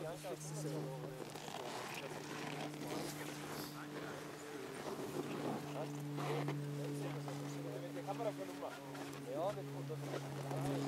anche se Ovviamente camera con un ma. E ho del punto